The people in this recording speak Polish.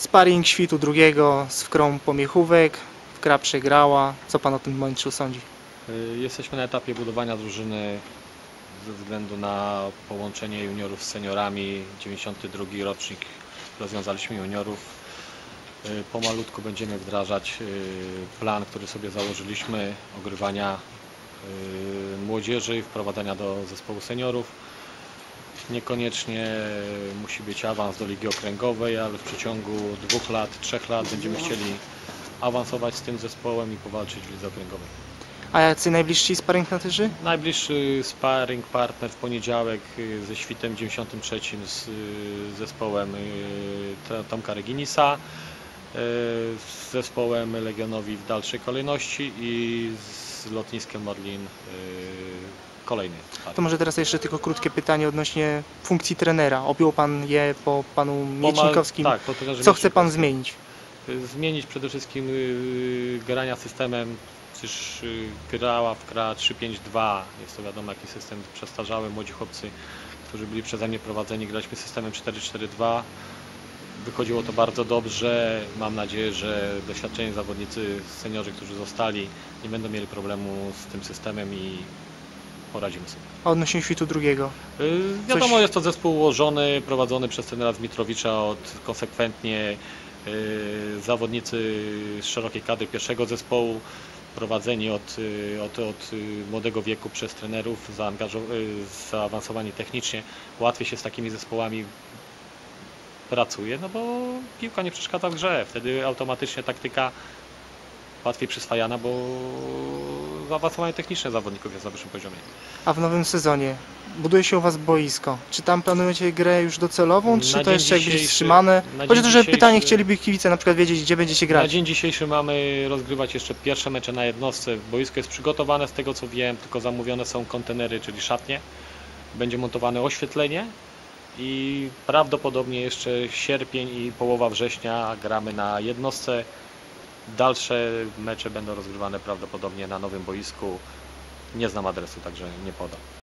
Sparring świtu drugiego z Wkrą Pomiechówek. Wkra przegrała. Co pan o tym meczu sądzi? Jesteśmy na etapie budowania drużyny ze względu na połączenie juniorów z seniorami. 92 rocznik rozwiązaliśmy juniorów. Pomalutku będziemy wdrażać plan, który sobie założyliśmy, ogrywania młodzieży i wprowadzania do zespołu seniorów. Niekoniecznie musi być awans do ligi okręgowej, ale w przeciągu 2 lat, 3 lat będziemy chcieli awansować z tym zespołem i powalczyć w lidze okręgowej. A jacy najbliżsi sparring partnerzy? Najbliższy sparring partner w poniedziałek ze Świtem 93 z zespołem Tomka Reginisa, z zespołem Legionowi w dalszej kolejności i z lotniskiem Morlin kolejny sparring. To może teraz jeszcze tylko krótkie pytanie odnośnie funkcji trenera. Objął pan je po panu Miecznikowskim. Tak, po trenerze Co chce pan Miecznikowskim. zmienić? Zmienić przede wszystkim grania systemem. Przecież grała Wkra 3-5-2, jest to wiadomo jaki system przestarzały, młodzi chłopcy, którzy byli przeze mnie prowadzeni, graliśmy systemem 4-4-2. Wychodziło to bardzo dobrze, mam nadzieję, że doświadczeni zawodnicy, seniorzy, którzy zostali, nie będą mieli problemu z tym systemem i poradzimy sobie. A odnośnie świtu drugiego? Wiadomo, jest to zespół ułożony, prowadzony przez trenera Zmitrowicza konsekwentnie. Zawodnicy z szerokiej kadry pierwszego zespołu, prowadzeni od młodego wieku przez trenerów, zaawansowani technicznie. Łatwiej się z takimi zespołami pracuje, no bo piłka nie przeszkadza w grze. Wtedy automatycznie taktyka łatwiej przyswajana, bo zaawansowanie techniczne zawodników jest na wyższym poziomie. A w nowym sezonie buduje się u was boisko. Czy tam planujecie grę już docelową, czy to jeszcze jak będzie wstrzymane? Chodzi o to, że pytanie chcieliby kibice na przykład wiedzieć, gdzie będziecie grać. Na dzień dzisiejszy mamy rozgrywać jeszcze pierwsze mecze na jednostce. Boisko jest przygotowane z tego co wiem, tylko zamówione są kontenery, czyli szatnie. Będzie montowane oświetlenie i prawdopodobnie jeszcze sierpień i połowa września gramy na jednostce. Dalsze mecze będą rozgrywane prawdopodobnie na nowym boisku. Nie znam adresu, także nie podam.